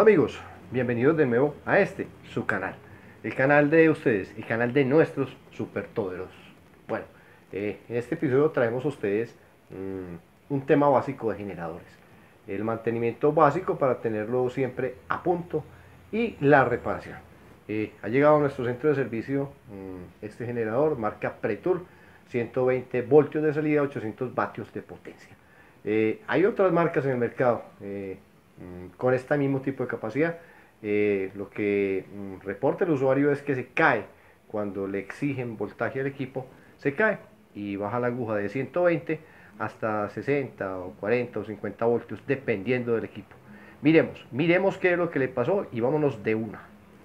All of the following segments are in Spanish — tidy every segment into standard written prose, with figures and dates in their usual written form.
amigos, bienvenidos de nuevo a su canal, el canal de ustedes, el canal de nuestros supertoderos. Bueno, en este episodio traemos a ustedes un tema básico de generadores, el mantenimiento básico para tenerlo siempre a punto y la reparación. Ha llegado a nuestro centro de servicio este generador marca Pretour, 120 voltios de salida, 800 vatios de potencia. Hay otras marcas en el mercado con este mismo tipo de capacidad. Lo que reporta el usuario es que se cae cuando le exigen voltaje al equipo, se cae y baja la aguja de 120 hasta 60 o 40 o 50 voltios dependiendo del equipo. Miremos qué es lo que le pasó y vámonos de una.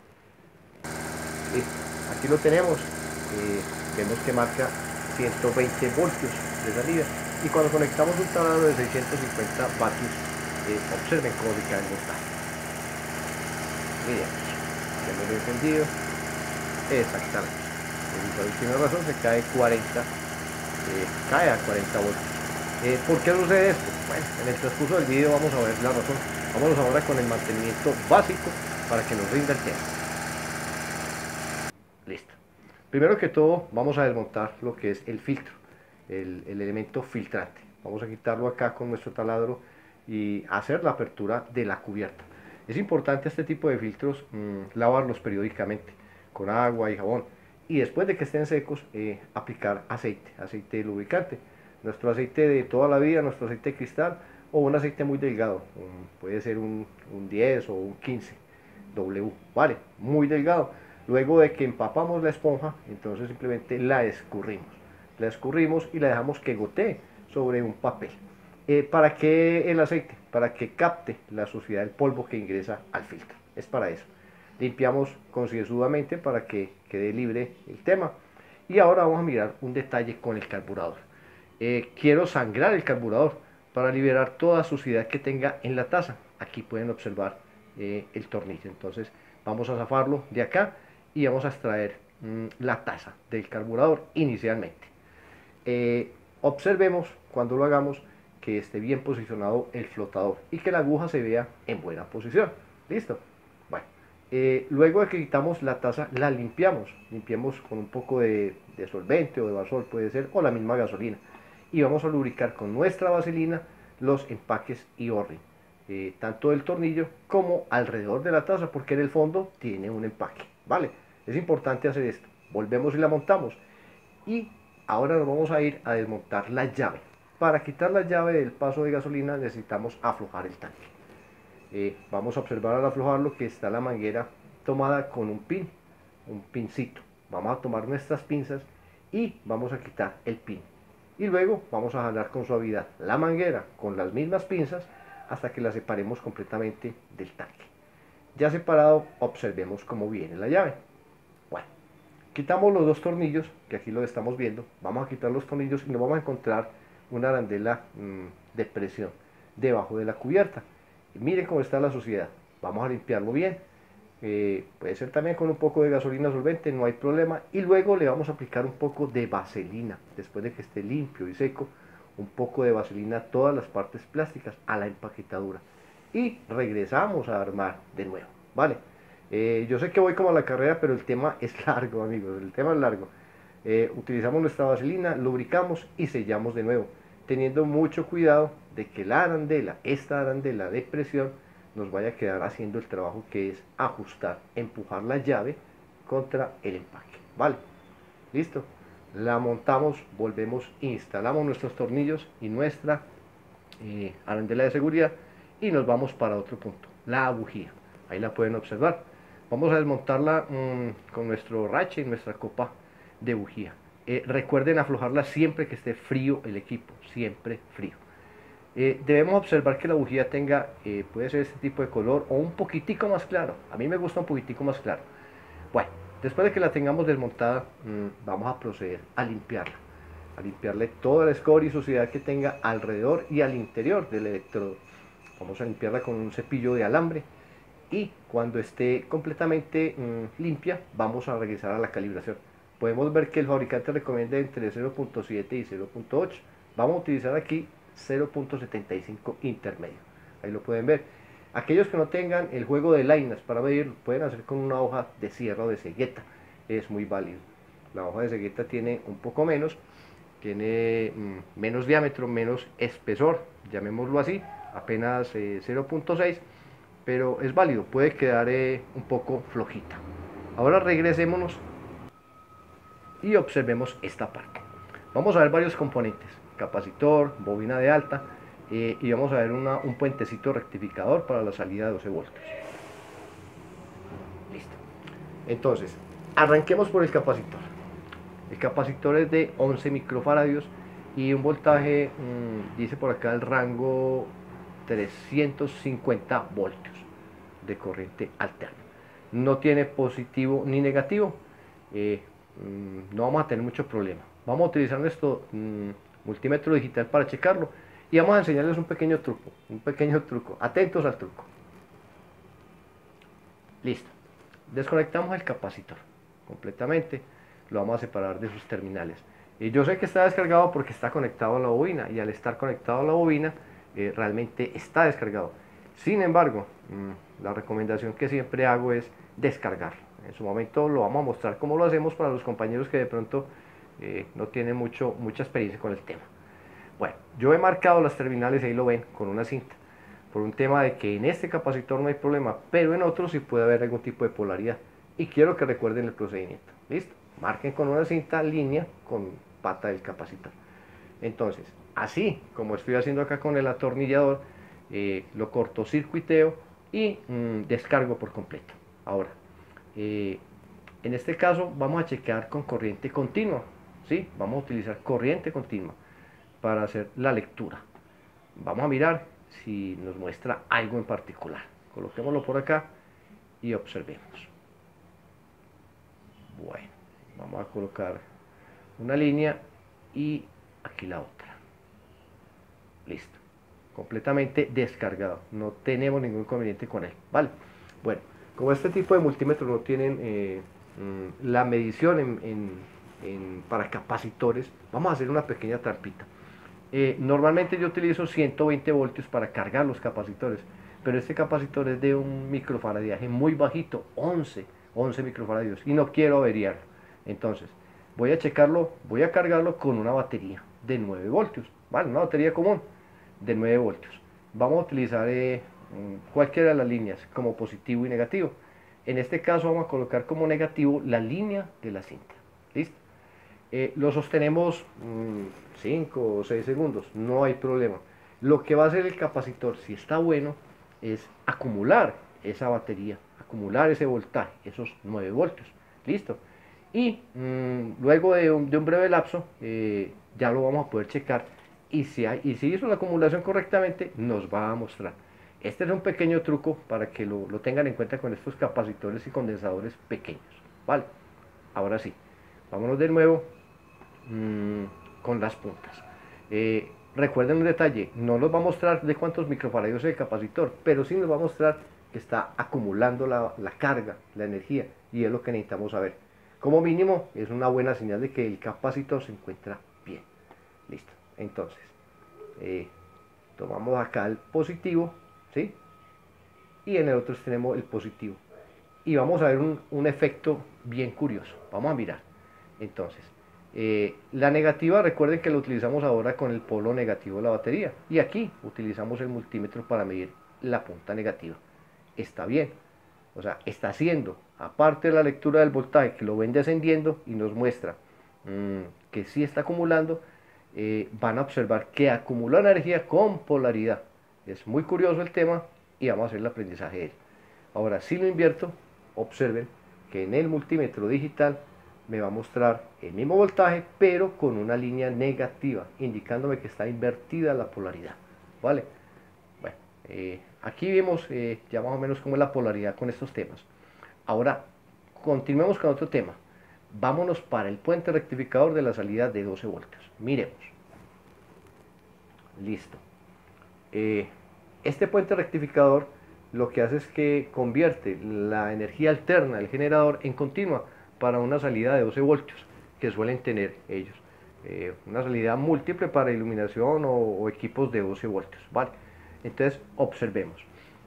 Aquí lo tenemos, vemos que marca 120 voltios de salida y cuando conectamos un taladro de 650 vatios, observen cómo se cae el voltaje. Miremos, hemos encendido, exactamente, por alguna razón se cae 40, cae a 40 voltios. ¿Por qué sucede esto? Bueno, en el transcurso del video vamos a ver la razón. Vámonos ahora con el mantenimiento básico para que nos rinda el tiempo. Listo. Primero que todo vamos a desmontar lo que es el filtro, el elemento filtrante. Vamos a quitarlo acá con nuestro taladro y hacer la apertura de la cubierta. Es importante este tipo de filtros lavarlos periódicamente con agua y jabón y después de que estén secos aplicar aceite lubricante. Nuestro aceite de toda la vida, nuestro aceite de cristal o un aceite muy delgado, puede ser un 10 o un 15 W, vale, muy delgado. Luego de que empapamos la esponja, entonces simplemente la escurrimos y la dejamos que gotee sobre un papel. ¿Para qué el aceite? Para que capte la suciedad del polvo que ingresa al filtro. Es para eso. Limpiamos concienzudamente para que quede libre el tema. Y ahora vamos a mirar un detalle con el carburador. Quiero sangrar el carburador para liberar toda suciedad que tenga en la taza. Aquí pueden observar el tornillo. Entonces vamos a zafarlo de acá y vamos a extraer la taza del carburador inicialmente. Observemos cuando lo hagamos que esté bien posicionado el flotador y que la aguja se vea en buena posición. ¿Listo? Bueno, luego de que quitamos la taza, la limpiamos con un poco de solvente o de Vasol puede ser, o la misma gasolina, y vamos a lubricar con nuestra vaselina los empaques y O-ring, tanto del tornillo como alrededor de la taza, porque en el fondo tiene un empaque, ¿vale? Es importante hacer esto. Volvemos y la montamos y ahora nos vamos a ir a desmontar la llave. Para quitar la llave del paso de gasolina necesitamos aflojar el tanque. Vamos a observar al aflojarlo que está la manguera tomada con un pincito. Vamos a tomar nuestras pinzas y vamos a quitar el pin. Y luego vamos a jalar con suavidad la manguera con las mismas pinzas hasta que la separemos completamente del tanque. Ya separado, observemos cómo viene la llave. Bueno, quitamos los dos tornillos, que aquí lo estamos viendo. Vamos a quitar los tornillos y nos vamos a encontrar una arandela de presión debajo de la cubierta. Y miren cómo está la suciedad. Vamos a limpiarlo bien. Puede ser también con un poco de gasolina solvente, no hay problema. Y luego le vamos a aplicar un poco de vaselina. Después de que esté limpio y seco, un poco de vaselina a todas las partes plásticas, a la empaquetadura. Y regresamos a armar de nuevo, ¿vale? Yo sé que voy como a la carrera, pero el tema es largo, amigos, el tema es largo. Utilizamos nuestra vaselina, lubricamos y sellamos de nuevo, teniendo mucho cuidado de que la arandela, esta arandela de presión, nos vaya a quedar haciendo el trabajo que es ajustar, empujar la llave contra el empaque, ¿vale? Listo, la montamos, volvemos, instalamos nuestros tornillos y nuestra arandela de seguridad y nos vamos para otro punto, la bujía. Ahí la pueden observar. Vamos a desmontarla con nuestro rache y nuestra copa de bujía. Recuerden aflojarla siempre que esté frío el equipo, siempre frío. Debemos observar que la bujía tenga, puede ser este tipo de color o un poquitico más claro. A mí me gusta un poquitico más claro. Bueno, después de que la tengamos desmontada, vamos a proceder a limpiarla. A limpiarle toda la escoria y suciedad que tenga alrededor y al interior del electrodo. Vamos a limpiarla con un cepillo de alambre y cuando esté completamente limpia, vamos a regresar a la calibración. Podemos ver que el fabricante recomienda entre 0.7 y 0.8. Vamos a utilizar aquí 0.75 intermedio. Ahí lo pueden ver. Aquellos que no tengan el juego de lainas para medir, pueden hacer con una hoja de sierra o de cegueta, es muy válido. La hoja de cegueta tiene un poco menos, tiene menos diámetro, menos espesor, llamémoslo así, apenas 0.6, pero es válido, puede quedar un poco flojita. Ahora regresémonos y observemos esta parte. Vamos a ver varios componentes: capacitor, bobina de alta, y vamos a ver un puentecito rectificador para la salida de 12 voltios. Listo. Entonces, arranquemos por el capacitor. El capacitor es de 11 microfaradios y un voltaje, dice por acá el rango 350 voltios de corriente alterna. No tiene positivo ni negativo, no vamos a tener mucho problema. Vamos a utilizar nuestro multímetro digital para checarlo y vamos a enseñarles un pequeño truco, atentos al truco. Listo, desconectamos el capacitor completamente, lo vamos a separar de sus terminales. Yo sé que está descargado porque está conectado a la bobina, y al estar conectado a la bobina realmente está descargado. Sin embargo, la recomendación que siempre hago es descargarlo. En su momento lo vamos a mostrar cómo lo hacemos para los compañeros que de pronto no tienen mucha experiencia con el tema. Bueno, yo he marcado las terminales, ahí lo ven, con una cinta, por un tema de que en este capacitor no hay problema, pero en otros sí puede haber algún tipo de polaridad, y quiero que recuerden el procedimiento. ¿Listo? Marquen con una cinta línea con pata del capacitor. Entonces, así como estoy haciendo acá con el atornillador, lo cortocircuiteo y descargo por completo. Ahora, en este caso vamos a chequear con corriente continua, ¿sí? Vamos a utilizar corriente continua para hacer la lectura. Vamos a mirar si nos muestra algo en particular. Coloquémoslo por acá y observemos. Bueno, vamos a colocar una línea y aquí la otra. Listo, completamente descargado, no tenemos ningún inconveniente con él, ¿vale? Bueno, como este tipo de multímetros no tienen la medición para capacitores, vamos a hacer una pequeña trampita. Normalmente yo utilizo 120 voltios para cargar los capacitores, pero este capacitor es de un microfaradiaje muy bajito, 11 microfaradios, y no quiero averiarlo. Entonces, voy a checarlo, voy a cargarlo con una batería de 9 voltios, ¿vale? Una batería común de 9 voltios. Vamos a utilizar cualquiera de las líneas como positivo y negativo. En este caso vamos a colocar como negativo la línea de la cinta. ¿Listo? Lo sostenemos 5 o 6 segundos, no hay problema. Lo que va a hacer el capacitor, si está bueno, es acumular esa batería, acumular ese voltaje, esos 9 voltios. ¿Listo? Y luego de un breve lapso, ya lo vamos a poder checar. Y si hizo la acumulación correctamente, nos va a mostrar. Este es un pequeño truco para que lo tengan en cuenta con estos capacitores y condensadores pequeños. ¿Vale? Ahora sí, vámonos de nuevo con las puntas. Recuerden un detalle, no nos va a mostrar de cuántos microfaradios es el capacitor, pero sí nos va a mostrar que está acumulando la carga, la energía, y es lo que necesitamos saber. Como mínimo, es una buena señal de que el capacitor se encuentra bien. Listo. Entonces, tomamos acá el positivo, ¿sí? Y en el otro tenemos el positivo. Y vamos a ver un efecto bien curioso. Vamos a mirar. Entonces, la negativa, recuerden que lo utilizamos ahora con el polo negativo de la batería. Y aquí utilizamos el multímetro para medir la punta negativa. Está bien. O sea, está haciendo, aparte de la lectura del voltaje, que lo ven descendiendo y nos muestra que sí está acumulando, van a observar que acumula energía con polaridad. Es muy curioso el tema y vamos a hacer el aprendizaje de él. Ahora, si lo invierto, observen que en el multímetro digital me va a mostrar el mismo voltaje, pero con una línea negativa, indicándome que está invertida la polaridad. ¿Vale? Bueno, aquí vemos ya más o menos cómo es la polaridad con estos temas. Ahora, continuemos con otro tema. Vámonos para el puente rectificador de la salida de 12 voltios. Miremos. Listo. Este puente rectificador lo que hace es que convierte la energía alterna del generador en continua para una salida de 12 voltios que suelen tener ellos. Una salida múltiple para iluminación o equipos de 12 voltios. ¿Vale? Entonces, observemos.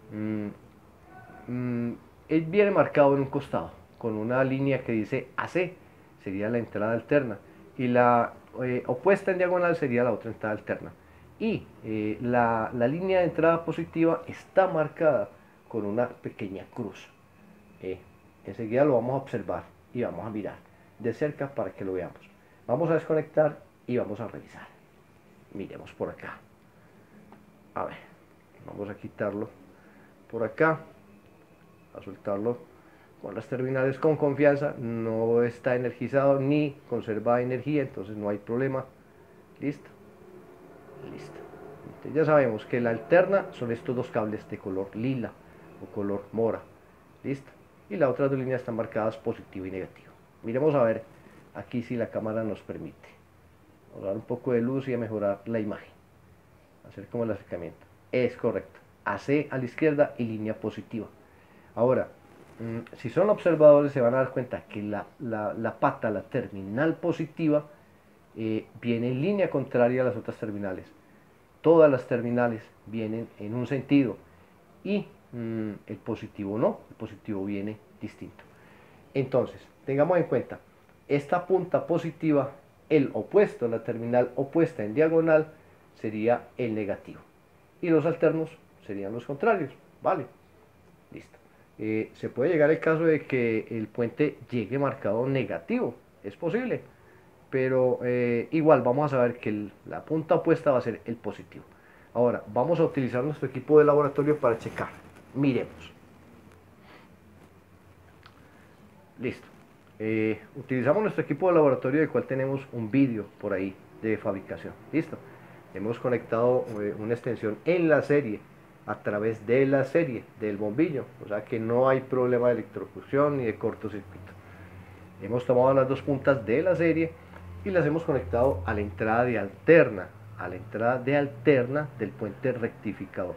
mm, él viene marcado en un costado con una línea que dice AC, sería la entrada alterna, y la opuesta en diagonal sería la otra entrada alterna. Y la línea de entrada positiva está marcada con una pequeña cruz. Enseguida lo vamos a observar y vamos a mirar de cerca para que lo veamos. Vamos a desconectar y vamos a revisar. Miremos por acá. A ver, vamos a quitarlo por acá, a soltarlo con las terminales con confianza. No está energizado ni conserva energía, entonces no hay problema. Listo, listo. Entonces ya sabemos que la alterna son estos dos cables de color lila o color mora. Listo. Y las otras dos líneas están marcadas positivo y negativo. Miremos a ver aquí si la cámara nos permite. Vamos a dar un poco de luz y a mejorar la imagen. Hacer como el acercamiento. Es correcto. AC a la izquierda y línea positiva. Ahora, si son observadores se van a dar cuenta que la pata, la terminal positiva, viene en línea contraria a las otras terminales. Todas las terminales vienen en un sentido y el positivo no, el positivo viene distinto. Entonces, tengamos en cuenta, esta punta positiva, el opuesto, la terminal opuesta en diagonal, sería el negativo. Y los alternos serían los contrarios, ¿vale? Listo. Se puede llegar al caso de que el puente llegue marcado negativo, es posible, pero igual vamos a saber que la punta opuesta va a ser el positivo. Ahora, vamos a utilizar nuestro equipo de laboratorio para checar. Miremos. Listo. Utilizamos nuestro equipo de laboratorio del cual tenemos un vídeo por ahí de fabricación. Listo. Hemos conectado una extensión en la serie a través de la serie del bombillo, o sea que no hay problema de electrocución ni de cortocircuito. Hemos tomado las dos puntas de la serie y las hemos conectado a la entrada de alterna, del puente rectificador.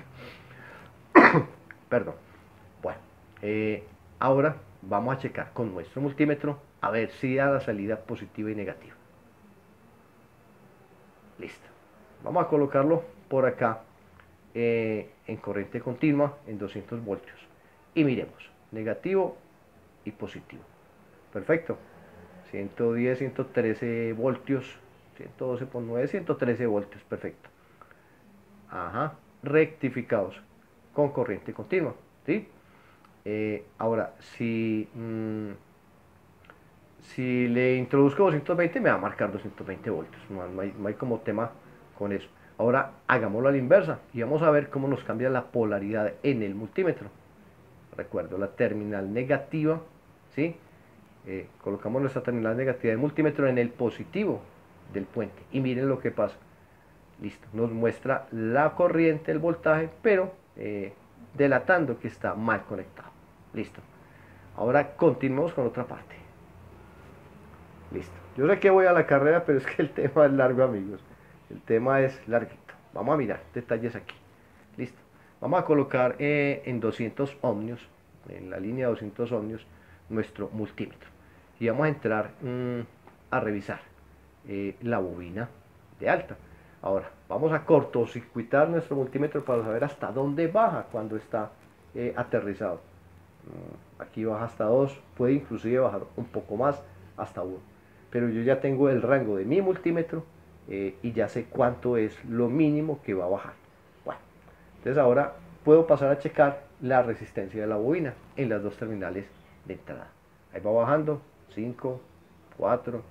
Perdón. Bueno, ahora vamos a checar con nuestro multímetro a ver si da la salida positiva y negativa. Listo. Vamos a colocarlo por acá en corriente continua en 200 voltios. Y miremos, negativo y positivo. Perfecto. 110, 113 voltios. 112.9, 113 voltios. Perfecto. Ajá. Rectificados con corriente continua. ¿Sí? Ahora, si le introduzco 220 me va a marcar 220 voltios. No hay como tema con eso. Ahora hagámoslo a la inversa y vamos a ver cómo nos cambia la polaridad en el multímetro. Recuerdo la terminal negativa, ¿sí? Colocamos nuestra terminal negativa del multímetro en el positivo del puente y miren lo que pasa. Listo, nos muestra la corriente, el voltaje, pero delatando que está mal conectado. Listo. Ahora continuemos con otra parte. Listo. Yo sé que voy a la carrera, pero es que el tema es largo, amigos. El tema es larguito. Vamos a mirar detalles aquí. Listo. Vamos a colocar en 200 ohmios, en la línea de 200 ohmios, nuestro multímetro. Y vamos a entrar a revisar la bobina de alta. Ahora, vamos a cortocircuitar nuestro multímetro para saber hasta dónde baja cuando está aterrizado. Aquí baja hasta 2, puede inclusive bajar un poco más, hasta 1. Pero yo ya tengo el rango de mi multímetro y ya sé cuánto es lo mínimo que va a bajar. Bueno, entonces ahora puedo pasar a checar la resistencia de la bobina en las dos terminales de entrada. Ahí va bajando, 5, 4.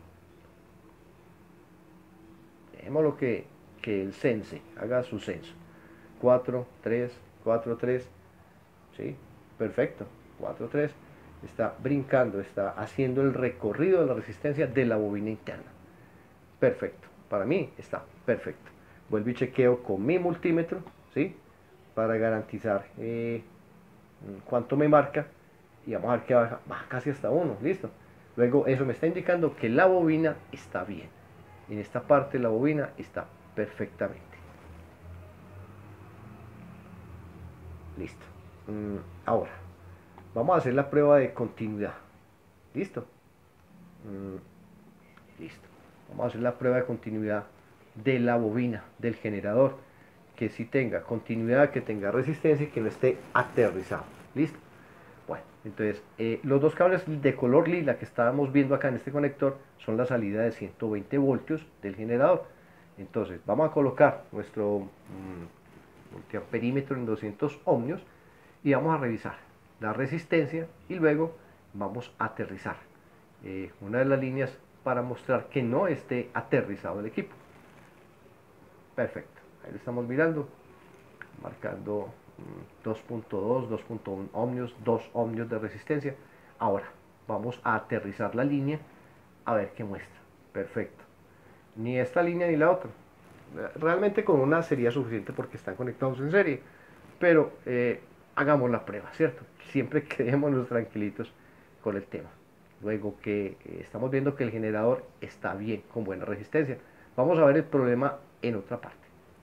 Dejémoslo que el sense haga su censo. 4, 3, 4, 3. ¿Sí? Perfecto. 4, 3. Está brincando, está haciendo el recorrido de la resistencia de la bobina interna. Perfecto. Para mí está perfecto. Vuelvo y chequeo con mi multímetro, ¿sí? Para garantizar cuánto me marca. Y vamos a ver que baja casi hasta 1. Listo. Luego eso me está indicando que la bobina está bien. En esta parte la bobina está perfectamente. Listo. Ahora, vamos a hacer la prueba de continuidad. ¿Listo? Listo. Vamos a hacer la prueba de continuidad de la bobina, del generador. que sí tenga continuidad, que tenga resistencia y que no esté aterrizado. ¿Listo? Bueno, entonces los dos cables de color lila que estábamos viendo acá en este conector son la salida de 120 voltios del generador. Entonces vamos a colocar nuestro multiamperímetro en 200 ohmios y vamos a revisar la resistencia y luego vamos a aterrizar una de las líneas para mostrar que no esté aterrizado el equipo. Perfecto, ahí lo estamos mirando, marcando 2.2, 2.1 ohmios, 2 ohmios de resistencia. Ahora vamos a aterrizar la línea a ver qué muestra. Perfecto, ni esta línea ni la otra. Realmente con una sería suficiente porque están conectados en serie, pero hagamos la prueba, ¿cierto? Siempre quedémonos tranquilitos con el tema. Luego que estamos viendo que el generador está bien, con buena resistencia. Vamos a ver el problema en otra parte.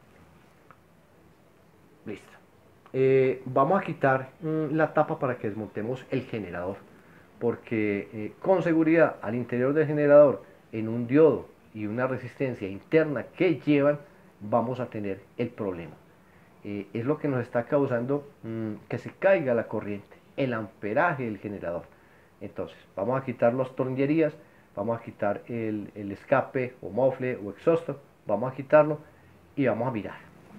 Listo. Vamos a quitar la tapa para que desmontemos el generador, porque con seguridad al interior del generador, en un diodo y una resistencia interna que llevan, vamos a tener el problema. Es lo que nos está causando que se caiga la corriente, el amperaje del generador. Entonces, vamos a quitar las tornillerías, vamos a quitar el escape o mofle o exhausto, vamos a quitarlo y vamos a mirar.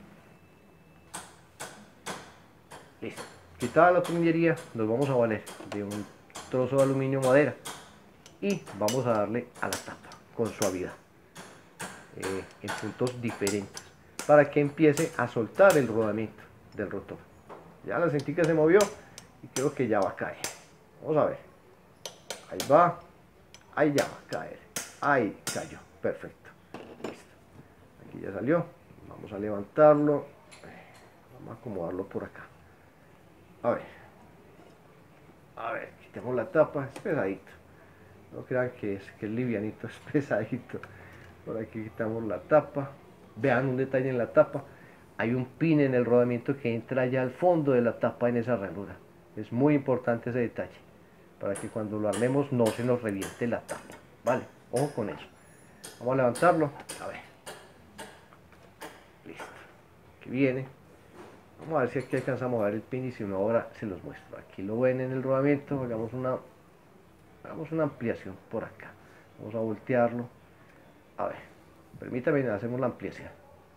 Listo. Quitada la tornillería, nos vamos a valer de un trozo de aluminio o madera y vamos a darle a la tapa con suavidad en puntos diferentes para que empiece a soltar el rodamiento del rotor. Ya la sentí que se movió y creo que ya va a caer. Vamos a ver. Ahí va. Ahí ya va a caer. Ahí cayó. Perfecto. Listo. Aquí ya salió. Vamos a levantarlo. Vamos a acomodarlo por acá. A ver. A ver, quitemos la tapa. Es pesadito. No crean que es livianito, es pesadito. Por aquí quitamos la tapa. Vean un detalle en la tapa. Hay un pin en el rodamiento que entra ya al fondo de la tapa en esa ranura. Es muy importante ese detalle, para que cuando lo armemos no se nos reviente la tapa. Vale, ojo con eso. Vamos a levantarlo. A ver. Listo. Aquí viene. Vamos a ver si aquí alcanzamos a ver el pin y si no ahora se los muestro. Aquí lo ven en el rodamiento. Hagamos una ampliación por acá. Vamos a voltearlo. A ver. Permítame, hacemos la ampliación.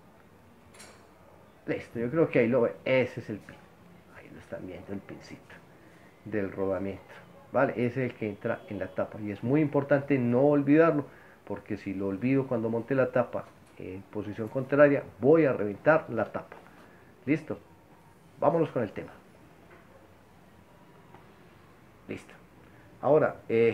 Listo, yo creo que ahí lo ven. Ese es el pin. Ahí lo están viendo, el pincito del rodamiento. Vale, ese es el que entra en la tapa. Y es muy importante no olvidarlo, porque si lo olvido cuando monte la tapa en posición contraria, voy a reventar la tapa. Listo. Vámonos con el tema. Listo. Ahora,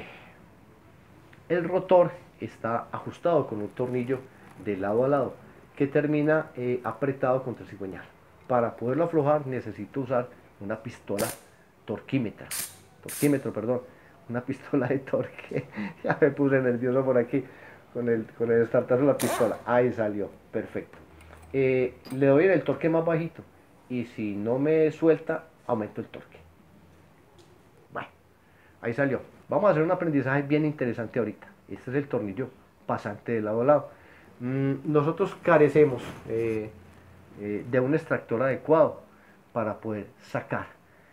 el rotor está ajustado con un tornillo de lado a lado que termina apretado contra el cigüeñal. Para poderlo aflojar necesito usar una pistola torquímetro, perdón, una pistola de torque. Ya me puse nervioso por aquí con el estartazo de la pistola. Ahí salió, perfecto. Le doy en el torque más bajito y si no me suelta, aumento el torque. Bueno, ahí salió. Vamos a hacer un aprendizaje bien interesante ahorita. Este es el tornillo pasante de lado a lado. Nosotros carecemos de un extractor adecuado para poder sacar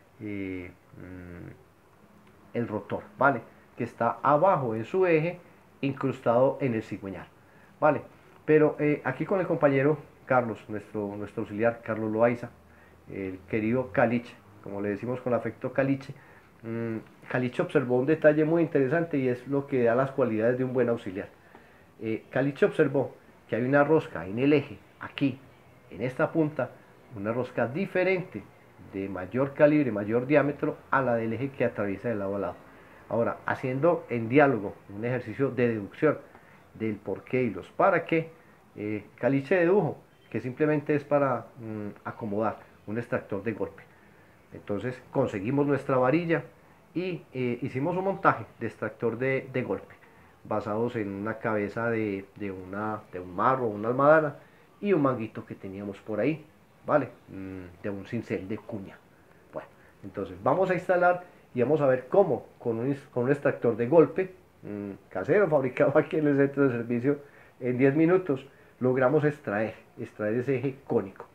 el rotor, ¿vale? Que está abajo en su eje, incrustado en el cigüeñal, ¿vale? Pero aquí con el compañero Carlos, nuestro auxiliar, Carlos Loaiza, el querido Caliche, como le decimos con afecto Caliche, Caliche observó un detalle muy interesante y es lo que da las cualidades de un buen auxiliar. Caliche observó que hay una rosca en el eje, aquí, en esta punta, una rosca diferente, de mayor calibre, mayor diámetro, a la del eje que atraviesa de lado a lado. Ahora, haciendo en diálogo un ejercicio de deducción del por qué y los para qué, Caliche dedujo que simplemente es para acomodar un extractor de golpe. Entonces conseguimos nuestra varilla y hicimos un montaje de extractor de golpe basados en una cabeza de un marro o una almadana y un manguito que teníamos por ahí, ¿vale? De un cincel de cuña. Bueno, entonces vamos a instalar y vamos a ver cómo con un extractor de golpe casero fabricado aquí en el centro de servicio, en 10 minutos logramos extraer ese eje cónico.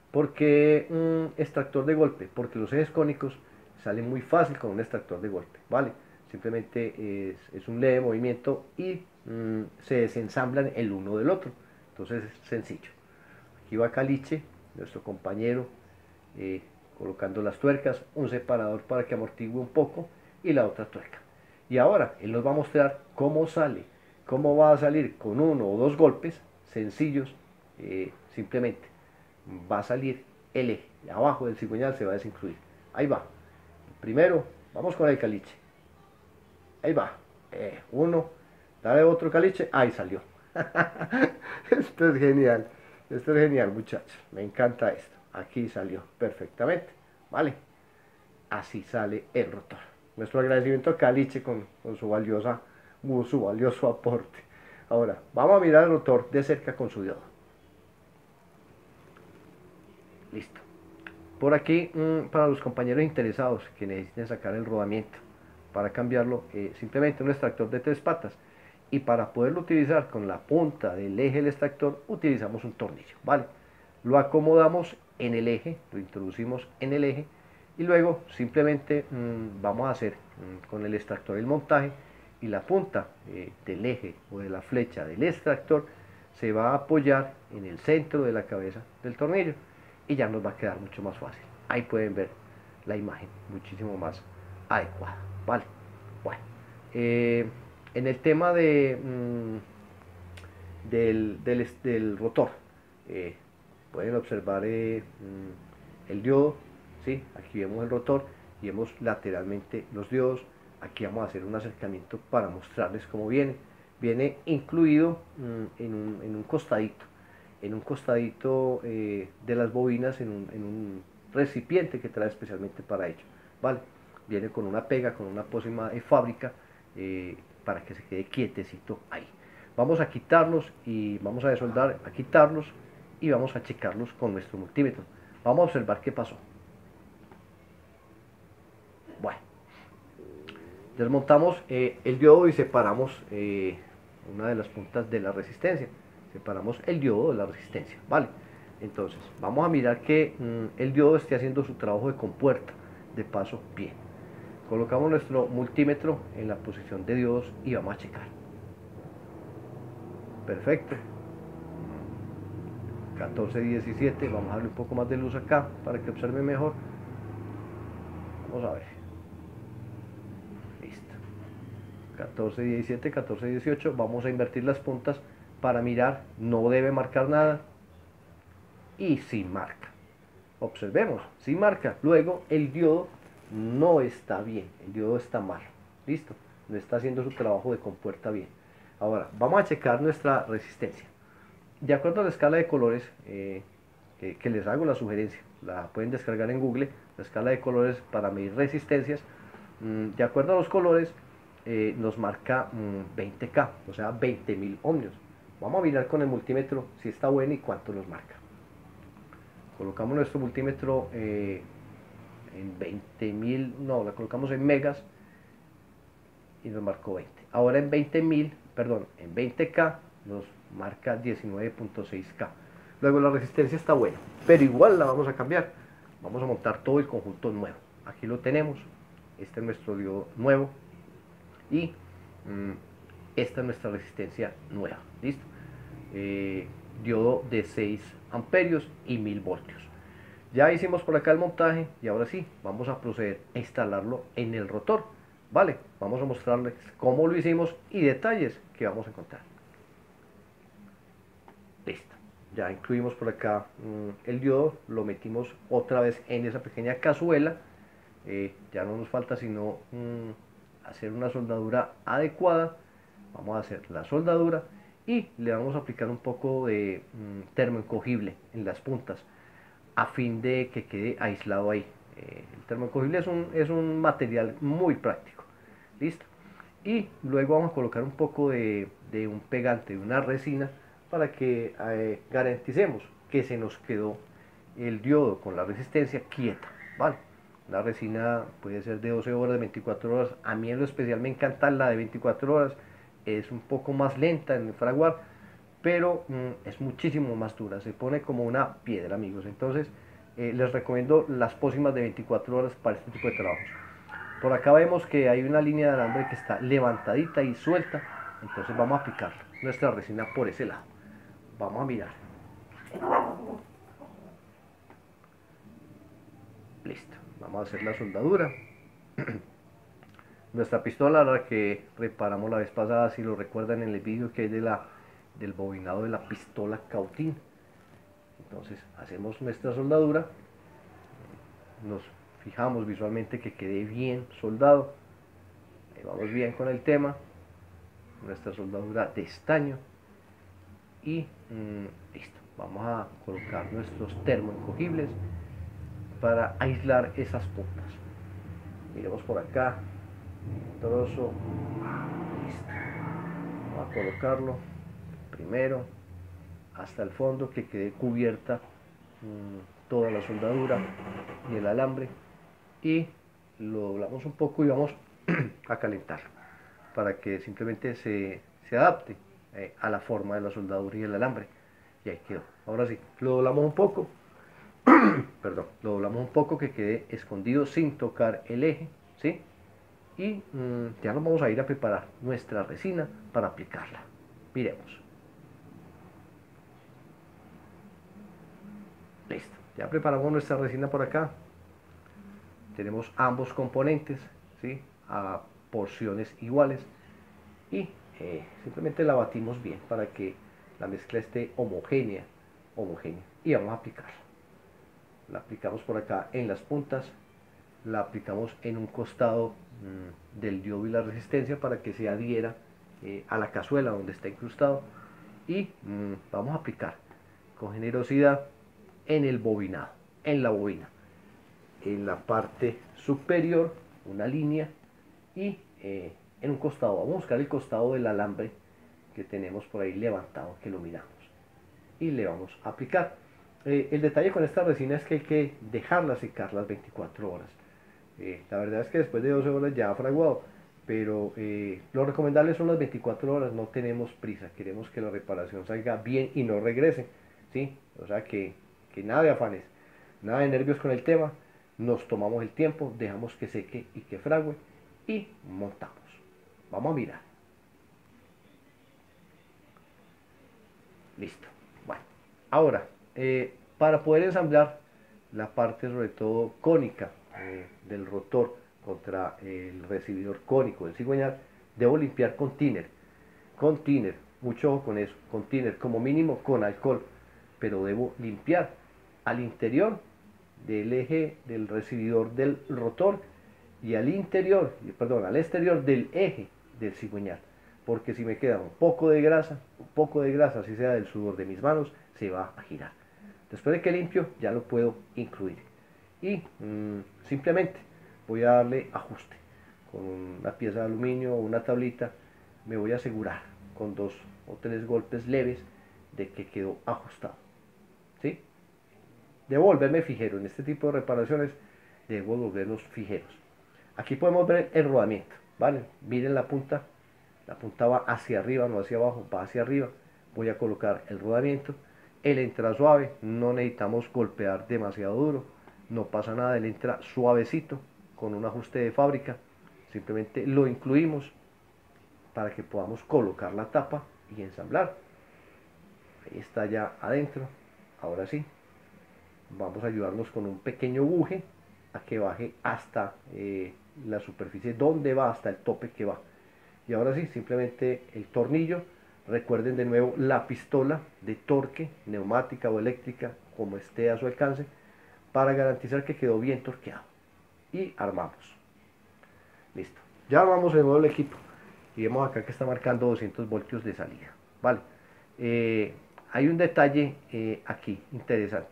porque un extractor de golpe, porque los ejes cónicos salen muy fácil con un extractor de golpe, ¿vale? Simplemente es un leve movimiento y se desensamblan el uno del otro. Entonces es sencillo. Aquí va Caliche, nuestro compañero, eh, colocando las tuercas, un separador para que amortigue un poco y la otra tuerca. Y ahora él nos va a mostrar cómo sale, cómo va a salir con uno o dos golpes sencillos, simplemente va a salir el eje, abajo del cigüeñal se va a desincluir. Ahí va. Primero, vamos con el caliche. Ahí va. Uno, dale otro caliche, ahí salió. Esto es genial. Esto es genial, muchachos. Me encanta esto. Aquí salió perfectamente. ¿Vale? Así sale el rotor. Nuestro agradecimiento a Caliche con su valioso aporte. Ahora, vamos a mirar el rotor de cerca con su diodo. Listo. Por aquí, para los compañeros interesados que necesiten sacar el rodamiento, para cambiarlo, simplemente un extractor de 3 patas. Y para poderlo utilizar con la punta del eje del extractor, utilizamos un tornillo, ¿vale? Lo acomodamos en el eje, lo introducimos en el eje y luego simplemente vamos a hacer con el extractor el montaje y la punta del eje o de la flecha del extractor se va a apoyar en el centro de la cabeza del tornillo y ya nos va a quedar mucho más fácil. Ahí pueden ver la imagen muchísimo más adecuada, ¿vale? Bueno, en el tema del rotor, pueden observar el diodo, ¿sí? Aquí vemos el rotor y vemos lateralmente los diodos. Aquí vamos a hacer un acercamiento para mostrarles cómo viene. Viene incluido en un costadito de las bobinas, en un recipiente que trae especialmente para ello, ¿vale? Viene con una pega, con una pócima de fábrica, para que se quede quietecito ahí. Vamos a quitarlos y vamos a desoldar, a quitarlos y vamos a checarlos con nuestro multímetro. Vamos a observar qué pasó. Bueno, desmontamos el diodo y separamos una de las puntas de la resistencia. Separamos el diodo de la resistencia, ¿vale? Entonces, vamos a mirar que el diodo esté haciendo su trabajo de compuerta, de paso bien. Colocamos nuestro multímetro en la posición de diodos y vamos a checar. Perfecto. 14:17, vamos a darle un poco más de luz acá para que observe mejor. Vamos a ver. Listo. 14:17, 14:18, vamos a invertir las puntas para mirar, no debe marcar nada y sí marca. Observemos, sí marca. Luego el diodo no está bien, el diodo está mal. Listo, no está haciendo su trabajo de compuerta bien. Ahora, vamos a checar nuestra resistencia. De acuerdo a la escala de colores que les hago la sugerencia, la pueden descargar en Google, la escala de colores para medir resistencias. De acuerdo a los colores, nos marca 20K, o sea 20.000 ohmios. Vamos a mirar con el multímetro si está bueno y cuánto nos marca. Colocamos nuestro multímetro en 20.000, no, la colocamos en megas y nos marcó 20. Ahora en 20.000, perdón, en 20K nos marca 19.6K. Luego la resistencia está buena, pero igual la vamos a cambiar. Vamos a montar todo el conjunto nuevo. Aquí lo tenemos. Este es nuestro diodo nuevo y esta es nuestra resistencia nueva. ¿Listo? Diodo de 6 amperios y 1000 voltios. Ya hicimos por acá el montaje y ahora sí, vamos a proceder a instalarlo en el rotor. Vale, vamos a mostrarles cómo lo hicimos y detalles que vamos a encontrar. Listo, ya incluimos por acá el diodo, lo metimos otra vez en esa pequeña cazuela. Ya no nos falta sino hacer una soldadura adecuada. Vamos a hacer la soldadura y le vamos a aplicar un poco de termoencogible en las puntas a fin de que quede aislado ahí. El termoencogible es un material muy práctico. Listo. Y luego vamos a colocar un poco de un pegante, de una resina, para que garanticemos que se nos quedó el diodo con la resistencia quieta, ¿vale? La resina puede ser de 12 horas, de 24 horas. A mí en lo especial me encanta la de 24 horas. Es un poco más lenta en el fraguar, pero es muchísimo más dura, se pone como una piedra, amigos. Entonces les recomiendo las pócimas de 24 horas para este tipo de trabajos. Por acá vemos que hay una línea de alambre que está levantadita y suelta, entonces vamos a aplicar nuestra resina por ese lado. Vamos a mirar. Listo, vamos a hacer la soldadura. Nuestra pistola, la que reparamos la vez pasada, si lo recuerdan en el vídeo que es del bobinado de la pistola Cautín. Entonces hacemos nuestra soldadura, nos fijamos visualmente que quede bien soldado. Ahí vamos bien con el tema, nuestra soldadura de estaño y listo. Vamos a colocar nuestros termoencogibles para aislar esas puntas. Miremos por acá, trozo, listo. Vamos a colocarlo primero hasta el fondo, que quede cubierta toda la soldadura y el alambre, y lo doblamos un poco y vamos a calentar para que simplemente se adapte a la forma de la soldadura y el alambre. Y ahí quedó. Ahora sí, lo doblamos un poco, perdón, lo doblamos un poco que quede escondido sin tocar el eje, ¿sí? Y ya nos vamos a ir a preparar nuestra resina para aplicarla. Miremos. Listo, ya preparamos nuestra resina por acá. Tenemos ambos componentes, ¿sí?, a porciones iguales, y simplemente la batimos bien para que la mezcla esté homogénea, y vamos a aplicarla. La aplicamos por acá en las puntas, la aplicamos en un costado del diodo y la resistencia para que se adhiera a la cazuela donde está incrustado, y vamos a aplicar con generosidad en el bobinado, en la bobina, en la parte superior una línea, y en un costado vamos a buscar el costado del alambre que tenemos por ahí levantado, que lo miramos, y le vamos a aplicar. El detalle con esta resina es que hay que dejarla secar las 24 horas. La verdad es que después de 12 horas ya ha fraguado, pero lo recomendable son las 24 horas. No tenemos prisa, queremos que la reparación salga bien y no regrese, ¿sí? O sea que nada de afanes, nada de nervios con el tema. Nos tomamos el tiempo, dejamos que seque y que frague, y montamos. Vamos a mirar. Listo. Bueno, ahora, para poder ensamblar la parte sobre todo cónica del rotor contra el recibidor cónico del cigüeñal, debo limpiar con thinner. Con thinner, mucho ojo con eso, con thinner, como mínimo con alcohol, pero debo limpiar al interior del eje del recibidor del rotor y al interior, perdón, al exterior del eje del cigüeñal, porque si me queda un poco de grasa, así sea del sudor de mis manos, se va a girar. Después de que limpio, ya lo puedo incluir, y simplemente voy a darle ajuste con una pieza de aluminio o una tablita. Me voy a asegurar con 2 o 3 golpes leves de que quedó ajustado, ¿sí? Debo volverme fijero. En este tipo de reparaciones debo volverlos fijeros. Aquí podemos ver el rodamiento, ¿vale? Miren la punta va hacia arriba, no hacia abajo, va hacia arriba. Voy a colocar el rodamiento. Él entra suave, no necesitamos golpear demasiado duro, no pasa nada, él entra suavecito con un ajuste de fábrica. Simplemente lo incluimos para que podamos colocar la tapa y ensamblar. Ahí está ya adentro. Ahora sí, vamos a ayudarnos con un pequeño buje a que baje hasta la superficie donde va, hasta el tope que va. Y ahora sí, simplemente el tornillo. Recuerden de nuevo la pistola de torque, neumática o eléctrica, como esté a su alcance, para garantizar que quedó bien torqueado. Y armamos. Listo. Ya armamos de nuevo el equipo. Y vemos acá que está marcando 200 voltios de salida. Vale. Hay un detalle aquí interesante.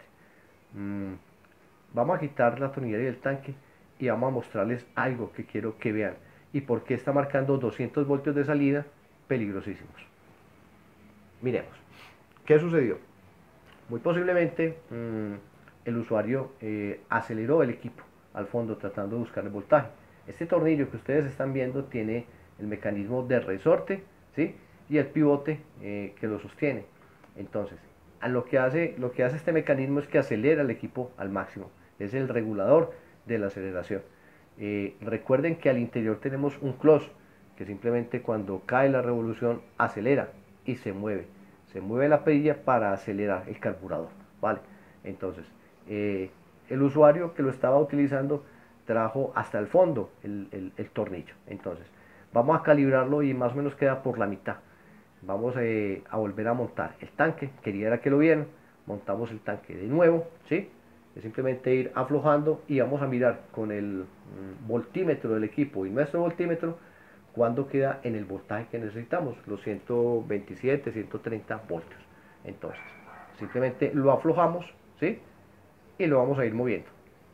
Vamos a quitar la tornillera y el tanque y vamos a mostrarles algo que quiero que vean. Y por qué está marcando 200 voltios de salida, peligrosísimos. Miremos. ¿Qué sucedió? Muy posiblemente el usuario aceleró el equipo al fondo tratando de buscar el voltaje. Este tornillo que ustedes están viendo tiene el mecanismo de resorte, ¿sí?, y el pivote que lo sostiene. Entonces, lo que hace este mecanismo es que acelera el equipo al máximo. Es el regulador de la aceleración. Recuerden que al interior tenemos un close, que simplemente cuando cae la revolución acelera y se mueve. Se mueve la perilla para acelerar el carburador, ¿vale? Entonces, el usuario que lo estaba utilizando trajo hasta el fondo el tornillo. Entonces, vamos a calibrarlo y más o menos queda por la mitad. Vamos a volver a montar el tanque, quería que lo vieran, montamos el tanque de nuevo, ¿sí? Es simplemente ir aflojando y vamos a mirar con el voltímetro del equipo y nuestro voltímetro cuando queda en el voltaje que necesitamos, los 127, 130 voltios. Entonces, simplemente lo aflojamos, ¿sí? Y lo vamos a ir moviendo.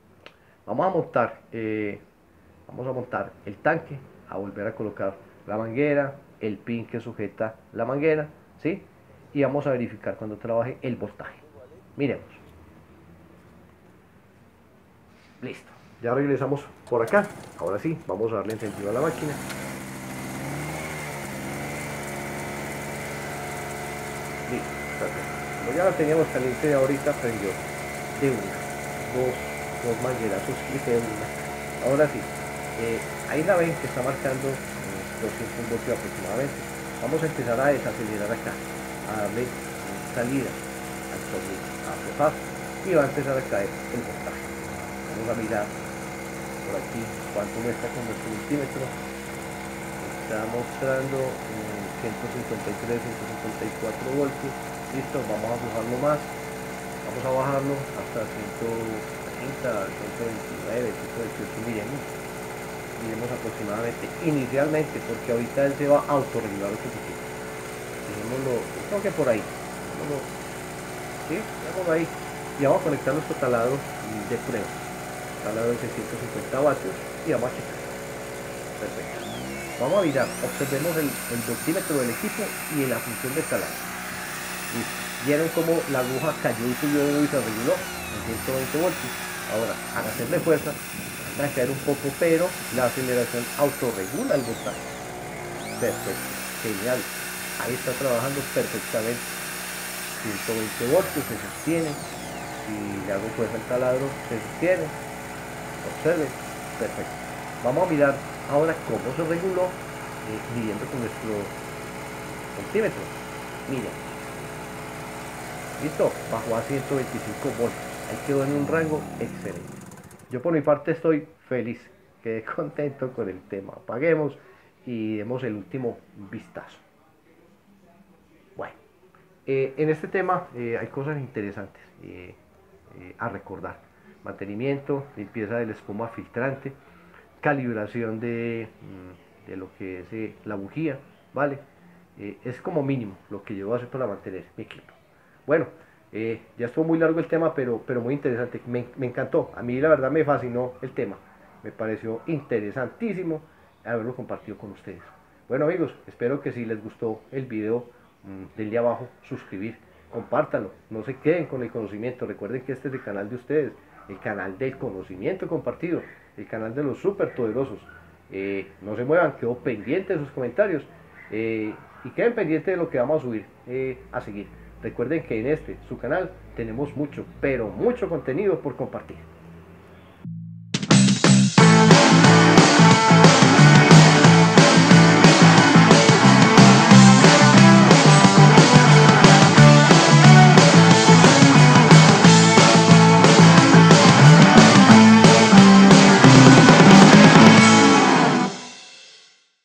Vamos a montar el tanque, a volver a colocar la manguera, el pin que sujeta la manguera, ¿sí? Y vamos a verificar cuando trabaje el voltaje. Miremos. Listo. Ya regresamos por acá. Ahora sí, vamos a darle encendido a la máquina. Listo, perfecto. Como ya la teníamos caliente ahorita, prendió de una, dos manguerazos y de una. Ahora sí, ahí la ven que está marcando 200 voltios aproximadamente. Vamos a empezar a desacelerar acá, a darle salida al tornillo, a aflojar y va a empezar a caer el voltaje. Vamos a mirar por aquí cuánto muestra con nuestro multímetro. Está mostrando 153, 154 voltios. Listo, vamos a aflojarlo más. Vamos a bajarlo hasta 130, 129, 128 miremos. Miremos aproximadamente, inicialmente, porque ahorita él se va a autorregular un poquito. Dejémoslo, creo que por ahí. ¿Sí? Dejémoslo ahí. Y vamos a conectar nuestro taladro de prueba. Taladro de 650 vatios y vamos a checar. Perfecto. Vamos a mirar, observemos el voltímetro del equipo y la función del taladro. Listo. Vieron cómo la aguja cayó y subió y se reguló en 120 voltios. Ahora, al hacerle fuerza, va a caer un poco, pero la aceleración autorregula el voltaje. Perfecto, genial. Ahí está trabajando perfectamente. 120 voltios se sostiene. Si le hago fuerza al taladro, se sostiene. Observen, perfecto. Vamos a mirar ahora cómo se reguló midiendo con nuestro voltímetro. Miren. Listo, bajó a 125 voltios. Ahí quedó en un rango excelente. Yo por mi parte estoy feliz, quedé contento con el tema. Apaguemos y demos el último vistazo. Bueno, en este tema hay cosas interesantes a recordar. Mantenimiento, limpieza de la espuma filtrante, calibración de lo que es la bujía, ¿vale? Es como mínimo lo que yo voy a hacer para mantener mi equipo. Bueno, ya estuvo muy largo el tema, pero muy interesante. Me encantó. A mí la verdad me fascinó el tema. Me pareció interesantísimo haberlo compartido con ustedes. Bueno amigos, espero que si les gustó el video, denle abajo, suscribir, compártanlo. No se queden con el conocimiento. Recuerden que este es el canal de ustedes, el canal del conocimiento compartido, el canal de los súper poderosos. No se muevan, quedo pendiente de sus comentarios y queden pendientes de lo que vamos a subir a seguir. Recuerden que en su canal tenemos mucho, pero mucho contenido por compartir.